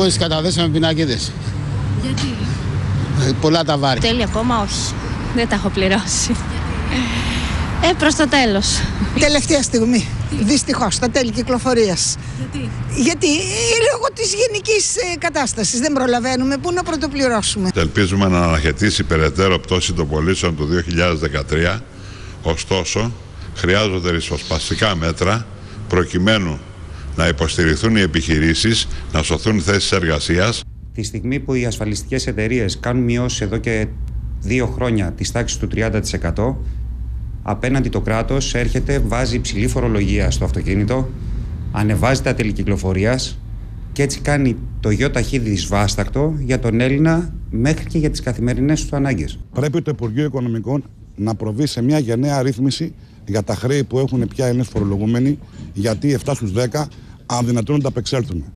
Μόλις καταθέσαμε πινακίδες. Γιατί? Πολλά τα βάρη. Τέλει ακόμα όχι. Δεν τα έχω πληρώσει. Προς το τέλος. Τελευταία στιγμή. Δυστυχώς, στα τέλη κυκλοφορίας. Γιατί λόγω της γενικής κατάστασης δεν προλαβαίνουμε. Πού να πρωτοπληρώσουμε. Ελπίζουμε να αναχαιτήσει περαιτέρω πτώση των πωλήσεων του 2013. Ωστόσο, χρειάζονται ριζοσπαστικά μέτρα προκειμένου να υποστηριχθούν οι επιχειρήσεις, να σωθούν θέσεις εργασίας. Τη στιγμή που οι ασφαλιστικές εταιρείες κάνουν μειώσεις εδώ και 2 χρόνια της τάξης του 30%, απέναντι το κράτος έρχεται, βάζει υψηλή φορολογία στο αυτοκίνητο, ανεβάζει τα τέλη κυκλοφορίας και έτσι κάνει το ΙΟΤΑΧ δυσβάστακτο για τον Έλληνα μέχρι και για τις καθημερινές του ανάγκες. Πρέπει το Υπουργείο Οικονομικών να προβεί σε μια γενναία ρύθμιση για τα χρέη που έχουν πια Έλληνες φορολογούμενοι, γιατί 7 στους 10 αδυνατούν να τα απεξέλθουν.